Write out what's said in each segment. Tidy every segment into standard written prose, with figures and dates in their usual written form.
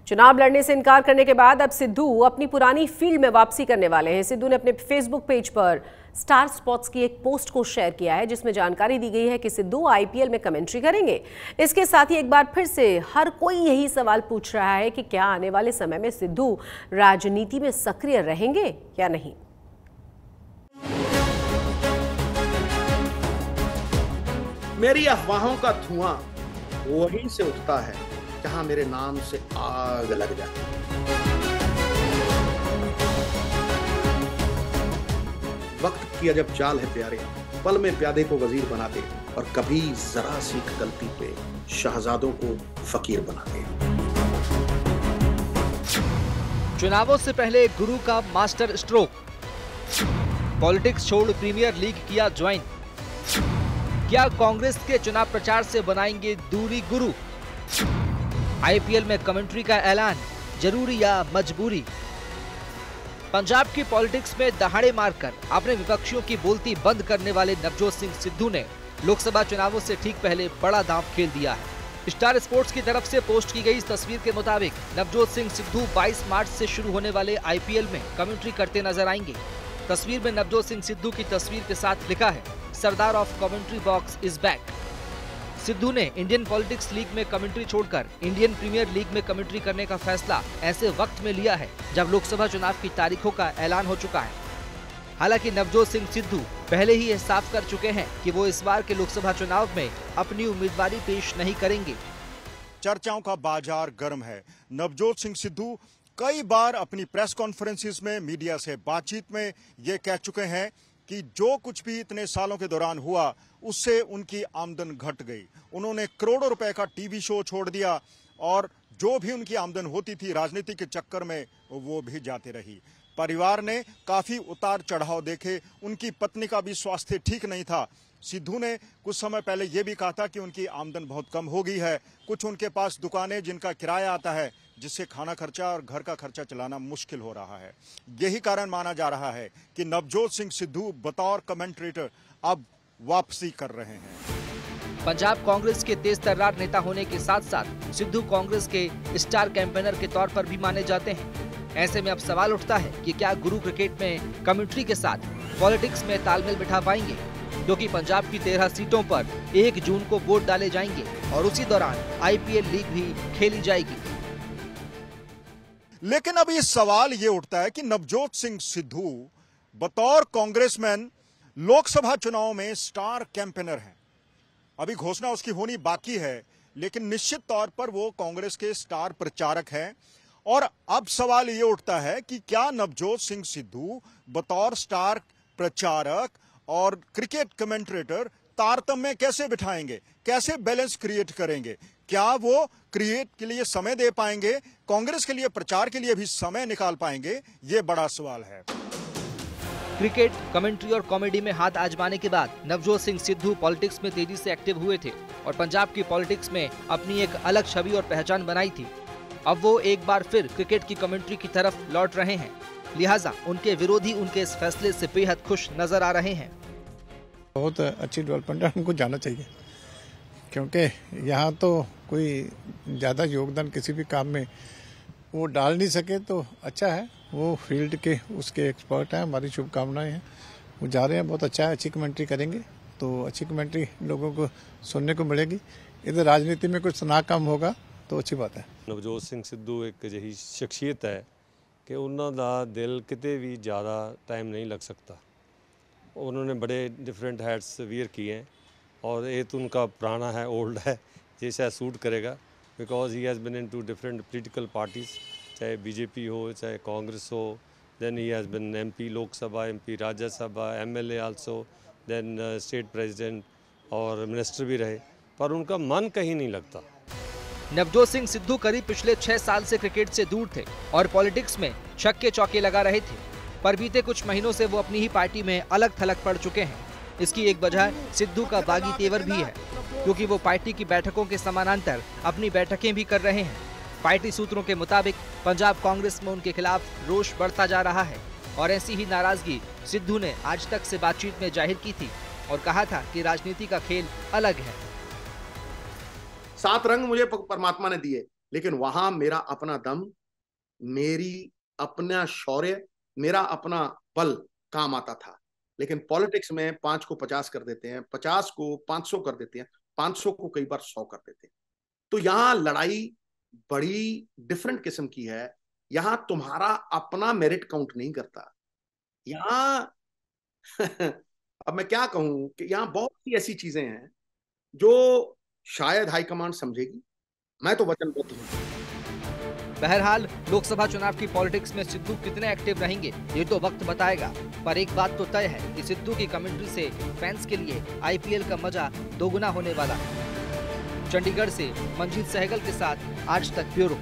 चुनाव लड़ने से इनकार करने के बाद अब सिद्धू अपनी पुरानी फील्ड में वापसी करने वाले हैं। सिद्धू ने अपने फेसबुक पेज पर स्टार स्पोर्ट्स की एक पोस्ट को शेयर किया है, जिसमें जानकारी दी गई है कि सिद्धू आईपीएल में कमेंट्री करेंगे। इसके साथ ही एक बार फिर से हर कोई यही सवाल पूछ रहा है कि क्या आने वाले समय में सिद्धू राजनीति में सक्रिय रहेंगे या नहीं। मेरी अफवाहों का धुआं वहीं से उठता है जहां मेरे नाम से आग लग जाती है। वक्त की अजब चाल है प्यारे, पल में प्यादे को वजीर बना दे और कभी जरा सी गलती पे शहजादों को फकीर बना दे। चुनावों से पहले गुरु का मास्टर स्ट्रोक, पॉलिटिक्स छोड़ प्रीमियर लीग किया ज्वाइन। क्या कांग्रेस के चुनाव प्रचार से बनाएंगे दूरी गुरु? आईपीएल में कमेंट्री का ऐलान, जरूरी या मजबूरी? पंजाब की पॉलिटिक्स में दहाड़े मारकर अपने विपक्षियों की बोलती बंद करने वाले नवजोत सिंह सिद्धू ने लोकसभा चुनावों से ठीक पहले बड़ा दांव खेल दिया है। स्टार स्पोर्ट्स की तरफ से पोस्ट की गई इस तस्वीर के मुताबिक नवजोत सिंह सिद्धू 22 मार्च से शुरू होने वाले आईपीएल में कमेंट्री करते नजर आएंगे। तस्वीर में नवजोत सिंह सिद्धू की तस्वीर के साथ लिखा है, Sardar of commentary box is back. Sidhu ने इंडियन पॉलिटिक्स लीग में कमेंट्री छोड़कर इंडियन प्रीमियर लीग में कमेंट्री करने का फैसला ऐसे वक्त में लिया है जब लोकसभा चुनाव की तारीखों का ऐलान हो चुका है। हालांकि नवजोत सिंह सिद्धू पहले ही यह साफ कर चुके हैं कि वो इस बार के लोकसभा चुनाव में अपनी उम्मीदवारी पेश नहीं करेंगे। चर्चाओं का बाजार गर्म है। नवजोत सिंह सिद्धू कई बार अपनी प्रेस कॉन्फ्रेंसिस में, मीडिया से बातचीत में ये कह चुके हैं कि जो कुछ भी इतने सालों के दौरान हुआ उससे उनकी आमदन घट गई। उन्होंने करोड़ों रुपए का टीवी शो छोड़ दिया और जो भी उनकी आमदन होती थी राजनीति के चक्कर में वो भी जाती रही। परिवार ने काफी उतार चढ़ाव देखे। उनकी पत्नी का भी स्वास्थ्य ठीक नहीं था। सिद्धू ने कुछ समय पहले ये भी कहा था कि उनकी आमदन बहुत कम हो गई है। कुछ उनके पास दुकानें जिनका किराया आता है, जिससे खाना खर्चा और घर का खर्चा चलाना मुश्किल हो रहा है। यही कारण माना जा रहा है कि नवजोत सिंह सिद्धू बतौर कमेंट्रेटर अब वापसी कर रहे हैं। पंजाब कांग्रेस के तेज तर्रार नेता होने के साथ साथ सिद्धू कांग्रेस के स्टार कैंपेनर के तौर पर भी माने जाते हैं। ऐसे में अब सवाल उठता है कि क्या गुरु क्रिकेट में कमेंट्री के साथ पॉलिटिक्स में तालमेल बिठा पाएंगे, क्योंकि पंजाब की 13 सीटों पर 1 जून को वोट डाले जाएंगे और उसी दौरान आईपीएल लीग भी खेली जाएगी। लेकिन अब ये सवाल ये उठता है कि नवजोत सिंह सिद्धू बतौर कांग्रेसमैन लोकसभा चुनाव में स्टार कैंपेनर हैं। अभी घोषणा उसकी होनी बाकी है, लेकिन निश्चित तौर पर वो कांग्रेस के स्टार प्रचारक हैं। और अब सवाल ये उठता है कि क्या नवजोत सिंह सिद्धू बतौर स्टार प्रचारक और क्रिकेट कमेंट्रेटर तारतम्य कैसे बिठाएंगे, कैसे बैलेंस क्रिएट करेंगे? क्या वो क्रिएट के लिए समय दे पाएंगे, कांग्रेस के लिए प्रचार के लिए भी समय निकाल पाएंगे? ये बड़ा सवाल है। क्रिकेट, कमेंट्री और कॉमेडी में हाथ आजमाने के बाद नवजोत सिंह सिद्धू पॉलिटिक्स में तेजी से एक्टिव हुए थे और पंजाब की पॉलिटिक्स में अपनी एक अलग छवि और पहचान बनाई थी। अब वो एक बार फिर क्रिकेट की कमेंट्री की तरफ लौट रहे हैं, लिहाजा उनके विरोधी उनके इस फैसले से बेहद खुश नजर आ रहे हैं। बहुत अच्छी डेवलपमेंट है, उनको जाना चाहिए, क्योंकि यहाँ तो कोई ज़्यादा योगदान किसी भी काम में वो डाल नहीं सके तो अच्छा है। वो फील्ड के उसके एक्सपर्ट हैं, हमारी शुभकामनाएं हैं। वो जा रहे हैं, बहुत अच्छा है, अच्छी कमेंट्री करेंगे तो अच्छी कमेंट्री लोगों को सुनने को मिलेगी। इधर राजनीति में कुछ तनाव कम होगा तो अच्छी बात है। नवजोत सिंह सिद्धू एक अजिही शख्सियत है कि उन्होंने दिल किते भी ज़्यादा टाइम नहीं लग सकता। उन्होंने बड़े डिफरेंट हैट्स वियर किए हैं और ये तो उनका पुराना है, ओल्ड है, ये शायद सूट करेगा because he has been in two different political parties, चाहे बीजेपी हो चाहे कांग्रेस हो। Then he has been MP Lok Sabha, MP Rajya Sabha, MLA also, then state president और मिनिस्टर भी रहे, पर उनका मन कहीं नहीं लगता। नवजोत सिंह सिद्धू करीब पिछले 6 साल से क्रिकेट से दूर थे और पॉलिटिक्स में छक्के चौके लगा रहे थे, पर बीते कुछ महीनों से वो अपनी ही पार्टी में अलग थलग पड़ चुके हैं। इसकी एक वजह सिद्धू का बागी तेवर भी है, क्योंकि वो पार्टी की बैठकों के समानांतर अपनी बैठकें भी कर रहे हैं। पार्टी सूत्रों के मुताबिक पंजाब कांग्रेस में उनके खिलाफ रोष बढ़ता जा रहा है और ऐसी ही नाराजगी सिद्धू ने आज तक से बातचीत में जाहिर की थी और कहा था कि राजनीति का खेल अलग है। 7 रंग मुझे परमात्मा ने दिए, लेकिन वहां मेरा अपना दम, मेरी अपना शौर्य, मेरा अपना बल काम आता था। लेकिन पॉलिटिक्स में 5 को 50 कर देते हैं, 50 को 500 कर देते हैं, 500 को कई बार 100 कर देते हैं। तो यहां लड़ाई बड़ी डिफरेंट किस्म की है। यहां तुम्हारा अपना मेरिट काउंट नहीं करता। यहां अब मैं क्या कहूं कि यहां बहुत सी ऐसी चीजें हैं जो शायद हाईकमांड समझेगी। मैं तो वचनबद्ध हूं। बहरहाल लोकसभा चुनाव की पॉलिटिक्स में सिद्धू कितने एक्टिव रहेंगे ये तो वक्त बताएगा, पर एक बात तो तय है कि सिद्धू की कमेंट्री से फैंस के लिए आईपीएल का मजा दोगुना होने वाला है। चंडीगढ़ से मंजीत सहगल के साथ आज तक ब्यूरो।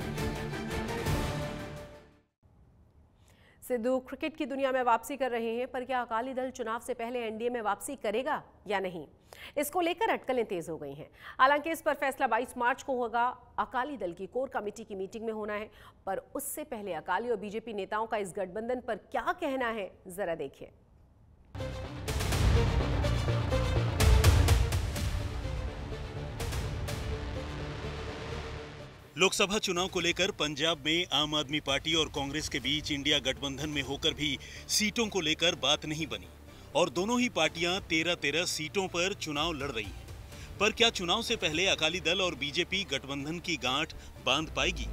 सिद्धू क्रिकेट की दुनिया में वापसी कर रहे हैं, पर क्या अकाली दल चुनाव से पहले एनडीए में वापसी करेगा या नहीं, इसको लेकर अटकलें तेज हो गई हैं। हालांकि इस पर फैसला 22 मार्च को होगा। अकाली दल की कोर कमेटी की मीटिंग में होना है, पर उससे पहले अकाली और बीजेपी नेताओं का इस गठबंधन पर क्या कहना है, जरा देखिए। लोकसभा चुनाव को लेकर पंजाब में आम आदमी पार्टी और कांग्रेस के बीच इंडिया गठबंधन में होकर भी सीटों को लेकर बात नहीं बनी और दोनों ही पार्टियां 13-13 सीटों पर चुनाव लड़ रही हैं। पर क्या चुनाव से पहले अकाली दल और बीजेपी गठबंधन की गांठ बांध पाएगी?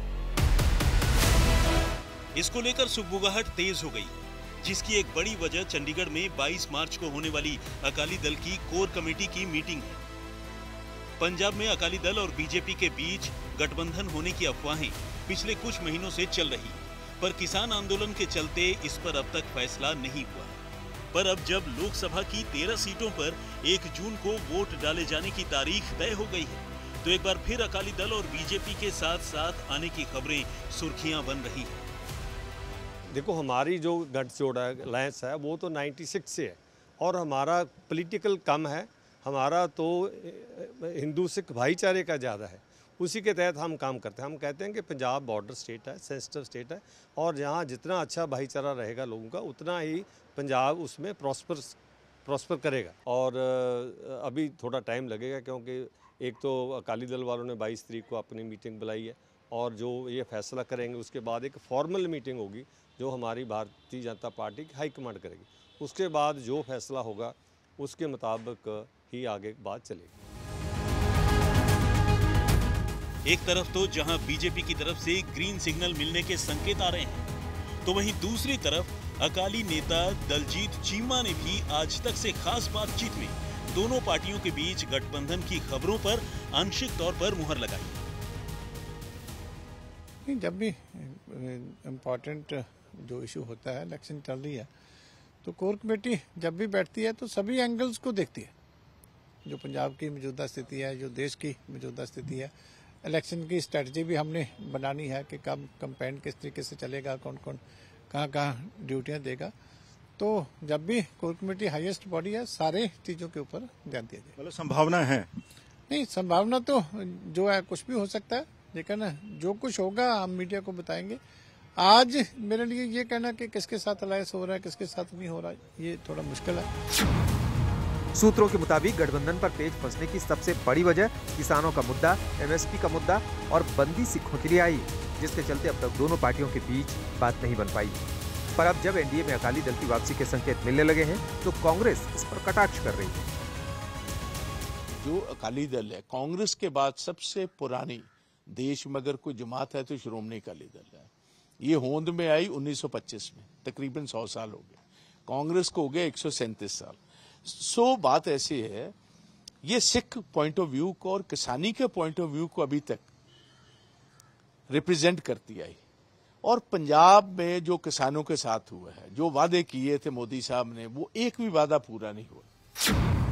इसको लेकर सुगबुगाहट तेज हो गई, जिसकी एक बड़ी वजह चंडीगढ़ में 22 मार्च को होने वाली अकाली दल की कोर कमेटी की मीटिंग है। पंजाब में अकाली दल और बीजेपी के बीच गठबंधन होने की अफवाहें पिछले कुछ महीनों से चल रही हैं, पर किसान आंदोलन के चलते इस पर अब तक फैसला नहीं हुआ। पर अब जब लोकसभा की 13 सीटों पर 1 जून को वोट डाले जाने की तारीख तय हो गई है, तो एक बार फिर अकाली दल और बीजेपी के साथ साथ आने की खबरें सुर्खियां बन रही हैं। देखो, हमारी जो गठजोड़ अलायंस है वो तो 96 से है और हमारा पॉलिटिकल कम है। हमारा तो हिंदू सिख भाईचारे का ज़्यादा है, उसी के तहत हम काम करते हैं। हम कहते हैं कि पंजाब बॉर्डर स्टेट है, सेंसिटिव स्टेट है, और जहाँ जितना अच्छा भाईचारा रहेगा लोगों का, उतना ही पंजाब उसमें प्रॉस्पर करेगा। और अभी थोड़ा टाइम लगेगा, क्योंकि एक तो अकाली दल वालों ने 22 तारीख को अपनी मीटिंग बुलाई है, और जो ये फैसला करेंगे उसके बाद एक फॉर्मल मीटिंग होगी जो हमारी भारतीय जनता पार्टी की हाईकमांड करेगी। उसके बाद जो फैसला होगा उसके मुताबिक ही आगे बात चलेगी। एक तरफ तो जहां बीजेपी की तरफ से ग्रीन सिग्नल मिलने के संकेत आ रहे हैं, तो वहीं दूसरी तरफ अकाली नेता दलजीत चीमा ने भी आज तक से खास बातचीत में दोनों पार्टियों के बीच गठबंधन की खबरों पर आंशिक तौर पर मुहर लगाई। जब भी इम्पोर्टेंट जो इशू होता है, इलेक्शन चल रही है, तो कोर कमेटी जब भी बैठती है तो सभी एंगल्स को देखती है। जो पंजाब की मौजूदा स्थिति है, जो देश की मौजूदा स्थिति है, इलेक्शन की स्ट्रेटजी भी हमने बनानी है कि कब कैंपेन किस तरीके से चलेगा, कौन कौन कहाँ ड्यूटियां देगा। तो जब भी कोर कमेटी हाईएस्ट बॉडी है, सारे चीज़ों के ऊपर ध्यान दिया जाए। मतलब संभावना है? नहीं, संभावना तो जो है कुछ भी हो सकता है, लेकिन जो कुछ होगा हम मीडिया को बताएंगे। आज मेरे लिए ये कहना कि किसके साथ अलायंस हो रहा है, किसके साथ नहीं हो रहा है, ये थोड़ा मुश्किल है। सूत्रों के मुताबिक गठबंधन पर पेच फंसने की सबसे बड़ी वजह किसानों का मुद्दा, एमएसपी का मुद्दा और बंदी सिखों के लिए आई, जिसके चलते अब तक दोनों पार्टियों के बीच बात नहीं बन पाई। पर अब जब एनडीए में अकाली दल की वापसी के संकेत मिलने लगे हैं, तो कांग्रेस इस पर कटाक्ष कर रही है। जो अकाली दल है, कांग्रेस के बाद सबसे पुरानी देश में अगर कोई जमात है तो श्रोमणी अकाली दल है। ये होंद में आई 1925 में, तकरीबन 100 साल हो गए। कांग्रेस को हो गया 137 साल। सो बात ऐसी है, ये सिख पॉइंट ऑफ व्यू को और किसानी के पॉइंट ऑफ व्यू को अभी तक रिप्रेजेंट करती आई। और पंजाब में जो किसानों के साथ हुआ है, जो वादे किए थे मोदी साहब ने, वो एक भी वादा पूरा नहीं हुआ।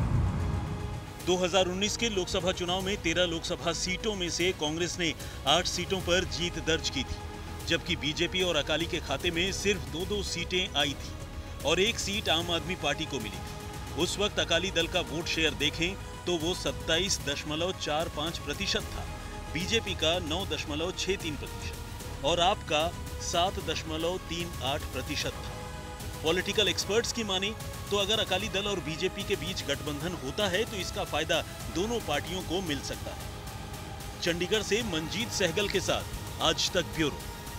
2019 के लोकसभा चुनाव में 13 लोकसभा सीटों में से कांग्रेस ने 8 सीटों पर जीत दर्ज की थी, जबकि बीजेपी और अकाली के खाते में सिर्फ 2-2 सीटें आई थी और 1 सीट आम आदमी पार्टी को मिली थी। उस वक्त अकाली दल का वोट शेयर देखें तो वो 27.45% था, बीजेपी का 9.63% और आपका 7.38% था। पॉलिटिकल एक्सपर्ट्स की माने तो अगर अकाली दल और बीजेपी के बीच गठबंधन होता है तो इसका फायदा दोनों पार्टियों को मिल सकता है। चंडीगढ़ से मंजीत सहगल के साथ आज तक ब्यूरो।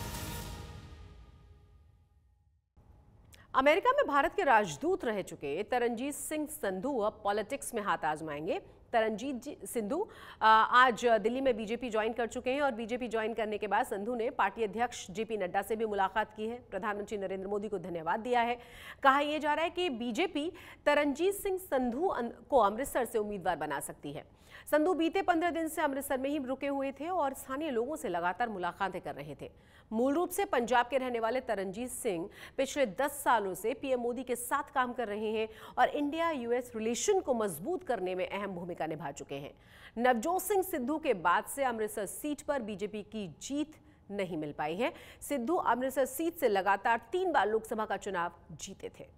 अमेरिका में भारत के राजदूत रह चुके तरनजीत सिंह संधू अब पॉलिटिक्स में हाथ आजमाएंगे। तरनजीत सिंधू आज दिल्ली में बीजेपी ज्वाइन कर चुके हैं और बीजेपी ज्वाइन करने के बाद संधू ने पार्टी अध्यक्ष जेपी नड्डा से भी मुलाकात की है। प्रधानमंत्री नरेंद्र मोदी को धन्यवाद दिया है। कहा यह जा रहा है कि बीजेपी तरनजीत सिंह संधू को अमृतसर से उम्मीदवार बना सकती है। संधू बीते 15 दिन से अमृतसर में ही रुके हुए थे और स्थानीय लोगों से लगातार मुलाकातें कर रहे थे। मूल रूप से पंजाब के रहने वाले तरनजीत सिंह पिछले 10 सालों से पीएम मोदी के साथ काम कर रहे हैं और इंडिया यूएस रिलेशन को मजबूत करने में अहम भूमिका निभा चुके हैं। नवजोत सिंह सिद्धू के बाद से अमृतसर सीट पर बीजेपी की जीत नहीं मिल पाई है। सिद्धू अमृतसर सीट से लगातार 3 बार लोकसभा का चुनाव जीते थे।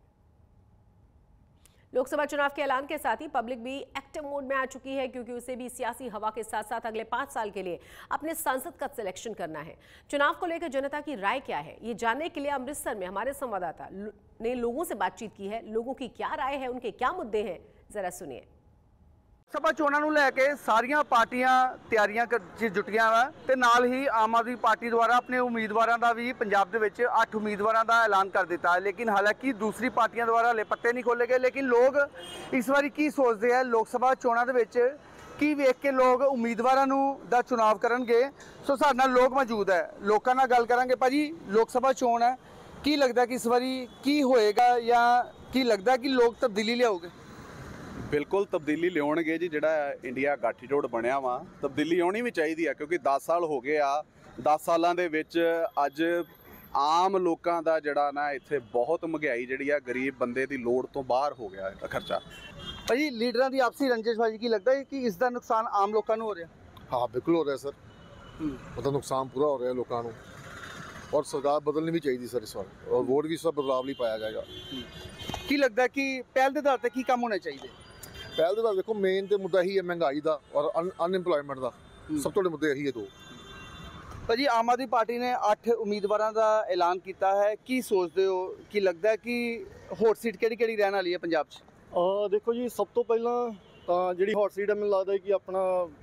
लोकसभा चुनाव के ऐलान के साथ ही पब्लिक भी एक्टिव मोड में आ चुकी है, क्योंकि उसे भी सियासी हवा के साथ साथ अगले 5 साल के लिए अपने सांसद का सिलेक्शन करना है। चुनाव को लेकर जनता की राय क्या है, ये जानने के लिए अमृतसर में हमारे संवाददाता ने लोगों से बातचीत की है। लोगों की क्या राय है, उनके क्या मुद्दे हैं, जरा सुनिए। ਸਭਾ ਚੋਣਾਂ ਨੂੰ ਲੈ ਕੇ ਸਾਰੀਆਂ ਪਾਰਟੀਆਂ ਤਿਆਰੀਆਂ 'ਚ ਜੁਟੀਆਂ ਵਾ ਤੇ ਨਾਲ ਹੀ ਆਮ ਆਦਮੀ ਪਾਰਟੀ ਦੁਆਰਾ ਆਪਣੇ ਉਮੀਦਵਾਰਾਂ ਦਾ ਵੀ ਪੰਜਾਬ ਦੇ ਵਿੱਚ 8 ਉਮੀਦਵਾਰਾਂ ਦਾ ਐਲਾਨ ਕਰ ਦਿੱਤਾ ਹੈ। ਲੇਕਿਨ ਹਾਲਾਂਕਿ ਦੂਸਰੀ ਪਾਰਟੀਆਂ ਦੁਆਰਾ ਹਲੇ ਪੱਤੇ ਨਹੀਂ ਖੋਲੇ ਗਏ। ਲੇਕਿਨ ਲੋਕ ਇਸ ਵਾਰੀ ਕੀ ਸੋਚਦੇ ਆ ਲੋਕ ਸਭਾ ਚੋਣਾਂ ਦੇ ਵਿੱਚ ਕੀ ਵੇਖ ਕੇ ਲੋਕ ਉਮੀਦਵਾਰਾਂ ਨੂੰ ਦਾ ਚੁਣਾਵ ਕਰਨਗੇ। ਸੋ ਸਾਡੇ ਨਾਲ ਲੋਕ ਮੌਜੂਦ ਹੈ, ਲੋਕਾਂ ਨਾਲ ਗੱਲ ਕਰਾਂਗੇ। ਭਾਜੀ ਲੋਕ ਸਭਾ ਚੋਣ ਹੈ, ਕੀ ਲੱਗਦਾ ਕਿ ਇਸ ਵਾਰੀ ਕੀ ਹੋਏਗਾ ਜਾਂ ਕੀ ਲੱਗਦਾ ਕਿ ਲੋਕ ਤਬਦੀਲੀ ਲਿਆਓਗੇ? बिल्कुल तब्दीली लियाउणगे जी। जिहड़ा इंडिया गठजोड़ बनिया वा तब्दीली आउणी भी चाहिदी है, क्योंकि 10 साल हो गए आ। 10 सालां दे विच अज आम लोकां दा जिहड़ा ना इत्थे बहुत महंगाई जिहड़ी आ गरीब बंदे दी लोड़ तो बाहर हो गया है खर्चा। भाजी लीडरां दी आपसी रंजिशबाजी की लगदा है कि इस दा नुकसान आम लोकां नूं हो रिहा? हाँ बिल्कुल हो रहा है सर, मतलब नुकसान पूरा हो रहा है लोगों को, और सरकार बदलनी भी चाहिए सर इस बार, और वोट भी सब बदलाव नहीं पाया जाएगा। की लगता है कि पहल के आधार पर की काम होना चाहिए? पहल के आधार देखो मेन तो मुद्दा ही है महंगाई का और अनएम्पलॉयमेंट का, सब तो मुद्दे यही है दो। भाजी आम आदमी पार्टी ने 8 उम्मीदवारों का ऐलान किया है, की सोचते हो कि लगता है कि हॉट सीट किहड़ी रहने वाली है पंजाब च? देखो जी सब तो पहला तो जी हॉट सीट है, मैंने लगता है कि अपना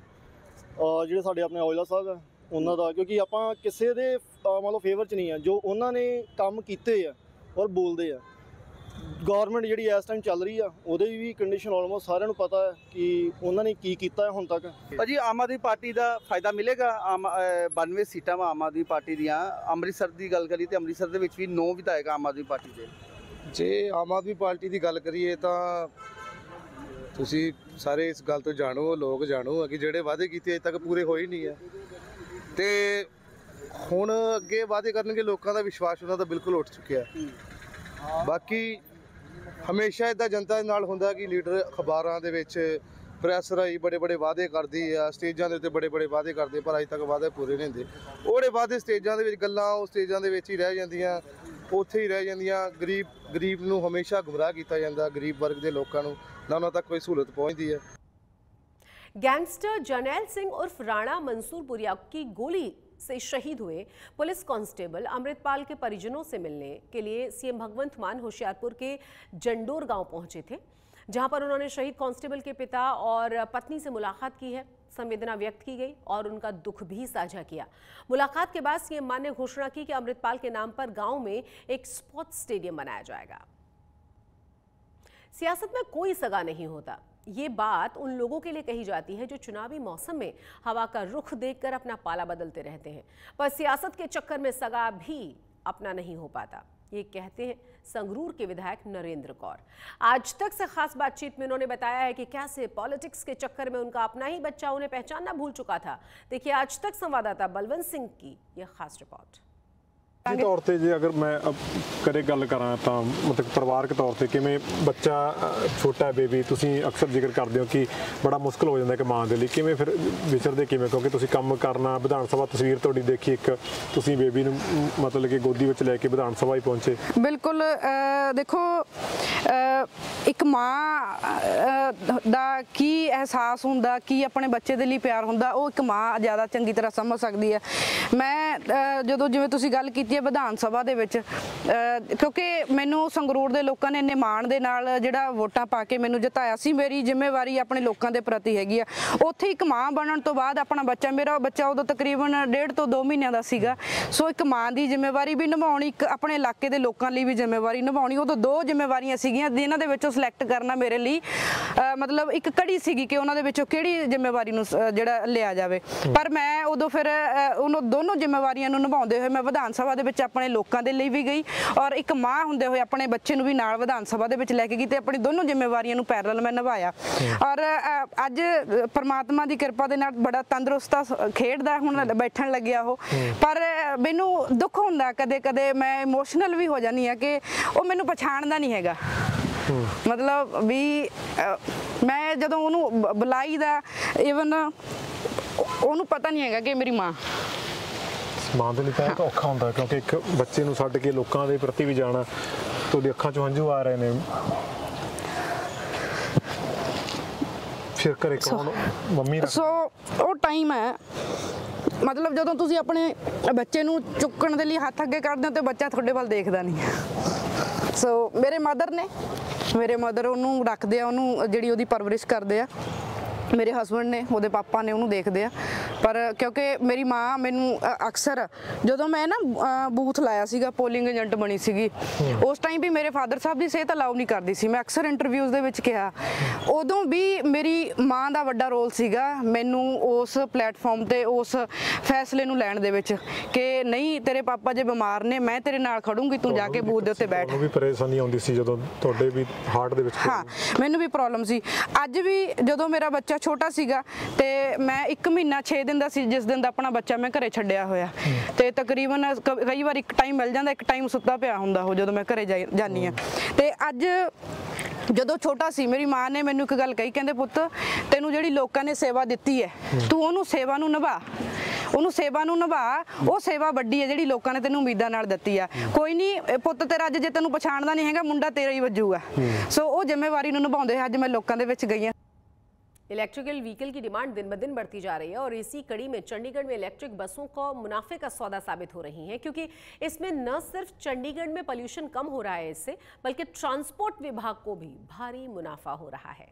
जो साढ़े अपने औजला साहब है उन्हों का, क्योंकि आप किसी के मतलब फेवर च नहीं है। जो उन्होंने काम किए है और बोलते हैं, गौरमेंट जी इस टाइम चल रही है वो भी कंडीशन ऑलमोस्ट सारे पता है कि उन्होंने की किया है हुण तक। भाजी आम आदमी पार्टी का फायदा मिलेगा? 92 सीटां आम आदमी पार्टी दियां। अमृतसर की गल करिए तो अमृतसर के भी 9 विधायक आम आदमी पार्टी के। जे आम आदमी पार्टी की गल करिए तो तुसी सारे इस गल तो जानो, लोग जानो कि जिहड़े वादे किए अजे तक पूरे हो ही नहीं है, तो हुण अगे वादे करनगे लोगों का विश्वास उन्होंने तो बिल्कुल उठ चुका है। बाकी हमेशा इदा जनता नाल हुंदा कि लीडर अखबारां दे विच प्रैस राही बड़े बड़े वादे करदी है, स्टेजां दे उत्ते बड़े बड़े वादे करदे, पर अजे तक वादे पूरे नहीं हुंदे। ओहड़े वादे स्टेजां दे विच गल्लां उस स्टेजां दे विच ही रह जांदियां, उत्थे ही रह जांदियां। गरीब नूं हमेशा गुमराह कीता जांदा, गरीब वर्ग दे लोकां नूं ना उन्हां तक कोई सहूलत पहुंचदी है। गैंगस्टर जरनैल सिंह उर्फ राणा मंसूरपुरिया की गोली से शहीद हुए पुलिस कांस्टेबल अमृतपाल के परिजनों से मिलने के लिए सीएम भगवंत मान होशियारपुर के जंडोर गांव पहुंचे थे, जहां पर उन्होंने शहीद कांस्टेबल के पिता और पत्नी से मुलाकात की है, संवेदना व्यक्त की गई और उनका दुख भी साझा किया। मुलाकात के बाद सीएम मान ने घोषणा की कि अमृतपाल के नाम पर गांव में एक स्पोर्ट्स स्टेडियम बनाया जाएगा। सियासत में कोई सगा नहीं होता, ये बात उन लोगों के लिए कही जाती है जो चुनावी मौसम में हवा का रुख देखकर अपना पाला बदलते रहते हैं, पर सियासत के चक्कर में सगा भी अपना नहीं हो पाता। ये कहते हैं संगरूर के विधायक नरेंद्र कौर। आज तक से खास बातचीत में उन्होंने बताया है कि कैसे पॉलिटिक्स के चक्कर में उनका अपना ही बच्चा उन्हें पहचानना भूल चुका था। देखिए आज तक संवाददाता बलवंत सिंह की यह खास रिपोर्ट। तौर पर जे अगर मैं करे गल करा तो मतलब परिवारक तौर पर किमें बच्चा छोटा बेबी तुसी अक्सर जिक्र करते हो कि बड़ा मुश्किल हो जाता है कि मां के लिए किमें फिर विचरते किमें, क्योंकि तुसी काम करना विधान सभा तस्वीर तुहाडी देखी एक तुसी बेबी नूं मतलब कि गोदी विच लैके विधान सभा ही पहुंचे। बिल्कुल देखो एक मां दा की एहसास हुंदा की अपने बच्चे दे लई प्यार हुंदा वो एक मां ज़्यादा चंगी तरह समझ सकती है। मैं जदों जिवें तुसी गल कीती ਸੀਗੇ ਵਿਧਾਨ ਸਭਾ ਦੇ ਵਿੱਚ, ਕਿਉਂਕਿ ਮੈਨੂੰ ਸੰਗਰੂਰ ਦੇ ਲੋਕਾਂ ਨੇ ਇੰਨੇ ਮਾਣ ਦੇ ਨਾਲ ਜਿਹੜਾ ਵੋਟਾਂ ਪਾ ਕੇ ਮੈਨੂੰ ਜਿਤਾਇਆ ਸੀ। ਮੇਰੀ ਜ਼ਿੰਮੇਵਾਰੀ ਆਪਣੇ ਲੋਕਾਂ ਦੇ ਪ੍ਰਤੀ ਹੈਗੀ ਆ। ਉੱਥੇ ਇੱਕ ਮਾਂ ਬਣਨ ਤੋਂ ਬਾਅਦ ਆਪਣਾ ਬੱਚਾ, ਮੇਰਾ ਬੱਚਾ ਉਦੋਂ ਤਕਰੀਬਨ 1.5 ਤੋਂ 2 ਮਹੀਨਿਆਂ ਦਾ ਸੀਗਾ, ਸੋ ਇੱਕ ਮਾਂ ਦੀ ਜ਼ਿੰਮੇਵਾਰੀ ਵੀ ਨਿਭਾਉਣੀ, ਇੱਕ ਆਪਣੇ ਇਲਾਕੇ ਦੇ ਲੋਕਾਂ ਲਈ ਵੀ ਜ਼ਿੰਮੇਵਾਰੀ ਨਿਭਾਉਣੀ। ਉਦੋਂ 2 ਜ਼ਿੰਮੇਵਾਰੀਆਂ ਸੀਗੀਆਂ ਜਿਨ੍ਹਾਂ ਦੇ ਵਿੱਚੋਂ ਸਿਲੈਕਟ ਕਰਨਾ ਮੇਰੇ ਲਈ ਮਤਲਬ ਇੱਕ ਕੜੀ ਸੀਗੀ ਕਿ ਉਹਨਾਂ ਦੇ ਵਿੱਚੋਂ ਕਿਹੜੀ ਜ਼ਿੰਮੇਵਾਰੀ ਨੂੰ ਜਿਹੜਾ ਲਿਆ ਜਾਵੇ। ਪਰ ਮੈਂ ਉਦੋਂ ਫਿਰ ਉਹਨਾਂ ਦੋਨੋਂ ਜ਼ਿੰਮੇਵਾਰੀਆਂ ਨੂੰ ਨਿਭਾਉਂਦੇ ਹੋਏ ਮੈਂ ਵਿਧਾਨ ਸਭਾ ਦੇ ਵਿੱਚ ਆਪਣੇ ਲੋਕਾਂ ਦੇ ਲਈ ਵੀ ਗਈ ਔਰ ਇੱਕ ਮਾਂ ਹੁੰਦੇ ਹੋਏ ਆਪਣੇ ਬੱਚੇ ਨੂੰ ਵੀ ਨਾਲ ਵਿਧਾਨ ਸਭਾ ਦੇ ਵਿੱਚ ਲੈ ਕੇ ਗਈ ਤੇ ਆਪਣੀ ਦੋਨੋਂ ਜ਼ਿੰਮੇਵਾਰੀਆਂ ਨੂੰ ਪੈਰਲਲ ਮੈਂ ਨਿਭਾਇਆ। ਔਰ ਅੱਜ ਪਰਮਾਤਮਾ ਦੀ ਕਿਰਪਾ ਦੇ ਨਾਲ ਬੜਾ ਤੰਦਰੁਸਤ ਖੇਡਦਾ ਹੁਣ ਬੈਠਣ ਲੱਗਿਆ ਉਹ। ਪਰ ਮੈਨੂੰ ਦੁੱਖ ਹੁੰਦਾ ਕਦੇ ਕਦੇ, ਮੈਂ ਇਮੋਸ਼ਨਲ ਵੀ ਹੋ ਜਾਂਦੀ ਆ ਕਿ ਉਹ ਮੈਨੂੰ ਪਛਾਣਦਾ ਨਹੀਂ ਹੈਗਾ। ਮਤਲਬ ਵੀ ਮੈਂ ਜਦੋਂ ਉਹਨੂੰ ਬੁਲਾਈ ਦਾ ਈਵਨ ਉਹਨੂੰ ਪਤਾ ਨਹੀਂ ਹੈਗਾ ਕਿ ਮੇਰੀ ਮਾਂ ਦੇ ਲਈ ਤਾਂ ਔਖਾ ਹੁੰਦਾ, ਕਿਉਂਕਿ ਇੱਕ ਬੱਚੇ ਨੂੰ ਛੱਡ ਕੇ ਲੋਕਾਂ ਦੇ ਪ੍ਰਤੀ ਵੀ ਜਾਣਾ, ਤੁਹਾਡੀ ਅੱਖਾਂ 'ਚੋਂ ਹੰਝੂ ਆ ਰਹੇ ਨੇ, ਫਿਰ ਘਰੇ ਕੌਣ ਮੰਮੀ ਰੱਖ। ਸੋ ਉਹ ਟਾਈਮ ਹੈ ਮਤਲਬ ਜਦੋਂ ਤੁਸੀਂ ਆਪਣੇ ਬੱਚੇ ਨੂੰ ਚੁੱਕਣ ਦੇ ਲਈ ਹੱਥ ਅੱਗੇ ਕਰਦੇ ਹੋ ਤੇ ਬੱਚਾ ਤੁਹਾਡੇ ਵੱਲ ਦੇਖਦਾ ਨਹੀਂ। ਸੋ ਮੇਰੇ ਮਦਰ ਉਹਨੂੰ ਰੱਖਦੇ ਆ, ਉਹਨੂੰ ਜਿਹੜੀ ਉਹਦੀ ਪਰਵਰਿਸ਼ ਕਰਦੇ ਆ। ਮੇਰੇ ਹਸਬੰਡ ਨੇ, ਉਹਦੇ ਪਾਪਾ ਨੇ ਉਹਨੂੰ ਦੇਖਦੇ ਆ। ਪਰ ਕਿਉਂਕਿ ਮੇਰੀ ਮਾਂ ਮੈਨੂੰ ਅਕਸਰ ਜਦੋਂ ਮੈਂ ਨਾ ਬੂਥ ਲਾਇਆ ਸੀਗਾ, ਪੋਲਿੰਗ ਏਜੰਟ ਬਣੀ ਸੀਗੀ, ਉਸ ਟਾਈਮ ਵੀ ਮੇਰੇ ਫਾਦਰ ਸਾਹਿਬ ਦੀ ਸਿਹਤ ਅਲਾਉ ਨਹੀਂ ਕਰਦੀ ਸੀ। ਮੈਂ ਅਕਸਰ ਇੰਟਰਵਿਊਜ਼ ਦੇ ਵਿੱਚ ਕਿਹਾ, ਉਦੋਂ ਵੀ ਮੇਰੀ ਮਾਂ ਦਾ ਵੱਡਾ ਰੋਲ ਸੀਗਾ ਮੈਨੂੰ ਉਸ ਪਲੇਟਫਾਰਮ ਤੇ ਉਸ ਫੈਸਲੇ ਨੂੰ ਲੈਣ ਦੇ ਵਿੱਚ ਕਿ ਨਹੀਂ ਤੇਰੇ ਪਾਪਾ ਜੇ ਬਿਮਾਰ ਨੇ, ਮੈਂ ਤੇਰੇ ਨਾਲ ਖੜੂੰਗੀ, ਤੂੰ ਜਾ ਕੇ ਬੂਥ ਦੇ ਉੱਤੇ ਬੈਠ। ਮੈਨੂੰ ਵੀ ਪਰੇਸ਼ਾਨੀ ਆਉਂਦੀ ਸੀ ਜਦੋਂ ਤੁਹਾਡੇ ਵੀ ਹਾਰਟ ਦੇ ਵਿੱਚ। ਹਾਂ, ਮੈਨੂੰ ਵੀ ਪ੍ਰੋਬਲਮ ਸੀ। ਅੱਜ ਵੀ ਜਦੋਂ ਮੇਰਾ ਬੱਚਾ ਛੋਟਾ ਸੀਗਾ ਤੇ ਮੈਂ 1 ਮਹੀਨਾ 6 ਦਿਨ ਦਾ ਸੀ ਜਿਸ ਦਿਨ ਦਾ ਆਪਣਾ ਬੱਚਾ ਮੈਂ ਘਰੇ ਛੱਡਿਆ ਹੋਇਆ, ਤੇ ਤਕਰੀਬਨ ਕਈ ਵਾਰ ਇੱਕ ਟਾਈਮ ਮਿਲ ਜਾਂਦਾ, ਇੱਕ ਟਾਈਮ ਸੁੱਤਾ ਪਿਆ ਹੁੰਦਾ ਉਹ ਜਦੋਂ ਮੈਂ ਘਰੇ ਜਾਂਦੀ ਹਾਂ। ਤੇ ਅੱਜ ਜਦੋਂ ਛੋਟਾ ਸੀ ਮੇਰੀ ਮਾਂ ਨੇ ਮੈਨੂੰ ਇੱਕ ਗੱਲ ਕਹੀ, ਕਹਿੰਦੇ ਪੁੱਤ ਤੈਨੂੰ ਜਿਹੜੀ ਲੋਕਾਂ ਨੇ ਸੇਵਾ ਦਿੱਤੀ ਹੈ ਤੂੰ ਉਹਨੂੰ ਸੇਵਾ ਨੂੰ ਨਿਭਾ, ਉਹਨੂੰ ਸੇਵਾ ਨੂੰ ਨਿਭਾ, ਉਹ ਸੇਵਾ ਵੱਡੀ ਹੈ ਜਿਹੜੀ ਲੋਕਾਂ ਨੇ ਤੈਨੂੰ ਉਮੀਦਾਂ ਨਾਲ ਦਿੱਤੀ ਆ। ਕੋਈ ਨਹੀਂ ਪੁੱਤ ਤੇਰਾ ਅੱਜ ਜੇ ਤੈਨੂੰ ਪਛਾਣਦਾ ਨਹੀਂ ਹੈਗਾ ਮੁੰਡਾ ਤੇਰਾ ਹੀ ਵੱਜੂਗਾ। ਸੋ ਉਹ ਜ਼ਿੰਮੇਵਾਰੀ ਨੂੰ ਨਿਭਾਉਂਦੇ ਅੱਜ ਮੈਂ लोगों के विच गई। इलेक्ट्रिकल व्हीकल की डिमांड दिन ब दिन बढ़ती जा रही है और इसी कड़ी में चंडीगढ़ में इलेक्ट्रिक बसों को मुनाफे का सौदा साबित हो रही हैं, क्योंकि इसमें न सिर्फ चंडीगढ़ में पोल्यूशन कम हो रहा है इससे, बल्कि ट्रांसपोर्ट विभाग को भी भारी मुनाफा हो रहा है।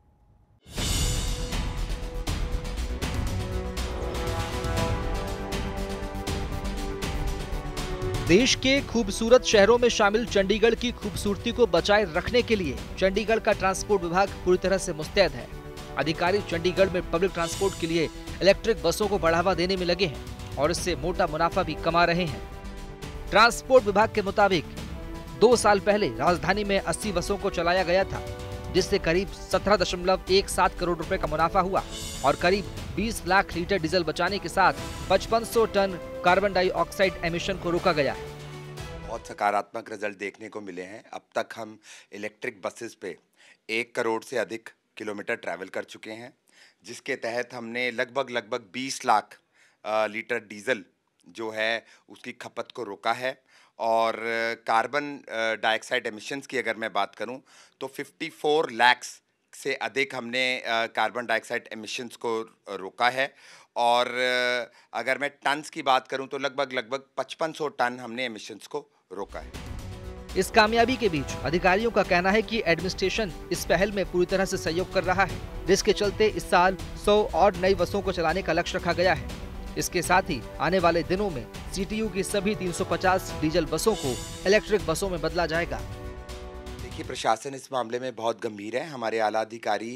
देश के खूबसूरत शहरों में शामिल चंडीगढ़ की खूबसूरती को बचाए रखने के लिए चंडीगढ़ का ट्रांसपोर्ट विभाग पूरी तरह से मुस्तैद है। अधिकारी चंडीगढ़ में पब्लिक ट्रांसपोर्ट के लिए इलेक्ट्रिक बसों को बढ़ावा देने में लगे हैं और इससे मोटा मुनाफा भी कमा रहे हैं। ट्रांसपोर्ट विभाग के मुताबिक 2 साल पहले राजधानी में 80 बसों को चलाया गया था, जिससे करीब 17.17 करोड़ रुपए का मुनाफा हुआ और करीब 20 लाख लीटर डीजल बचाने के साथ 5500 टन कार्बन डाइऑक्साइड एमिशन को रोका गया है। बहुत सकारात्मक रिजल्ट देखने को मिले हैं। अब तक हम इलेक्ट्रिक बसेस पे 1 करोड़ से अधिक किलोमीटर ट्रैवल कर चुके हैं, जिसके तहत हमने लगभग 20 लाख लीटर डीजल जो है उसकी खपत को रोका है। और कार्बन डाइऑक्साइड एमिशंस की अगर मैं बात करूं तो 54 लाख से अधिक हमने कार्बन डाइऑक्साइड एमिशंस को रोका है। और अगर मैं टन्स की बात करूं तो लगभग 5500 टन हमने एमिशंस को रोका है। इस कामयाबी के बीच अधिकारियों का कहना है कि एडमिनिस्ट्रेशन इस पहल में पूरी तरह से सहयोग कर रहा है, जिसके चलते इस साल 100 और नई बसों को चलाने का लक्ष्य रखा गया है। इसके साथ ही आने वाले दिनों में सीटीयू की सभी 350 डीजल बसों को इलेक्ट्रिक बसों में बदला जाएगा। देखिए, प्रशासन इस मामले में बहुत गंभीर है। हमारे आला अधिकारी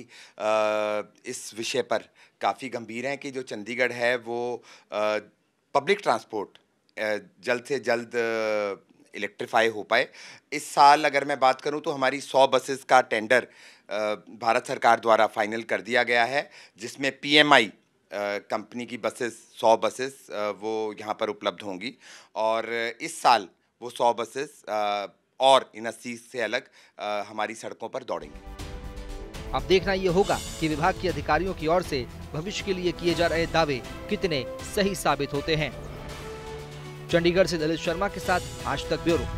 इस विषय पर काफ़ी गंभीर हैं कि जो चंडीगढ़ है वो पब्लिक ट्रांसपोर्ट जल्द से जल्द इलेक्ट्रीफाई हो पाए। इस साल अगर मैं बात करूं तो हमारी 100 बसेस का टेंडर भारत सरकार द्वारा फाइनल कर दिया गया है, जिसमें PMI कंपनी की बसेस 100 बसेस वो यहाँ पर उपलब्ध होंगी। और इस साल वो 100 बसेस और इन 80 से अलग हमारी सड़कों पर दौड़ेंगे। अब देखना ये होगा कि विभाग के अधिकारियों की ओर से भविष्य के लिए किए जा रहे दावे कितने सही साबित होते हैं। चंडीगढ़ से दलित शर्मा के साथ आज तक ब्यूरो।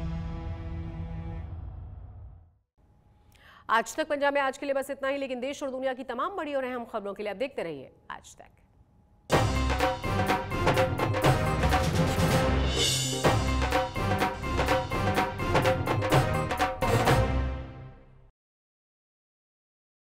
आज तक पंजाब में आज के लिए बस इतना ही, लेकिन देश और दुनिया की तमाम बड़ी और अहम खबरों के लिए आप देखते रहिए आज तक।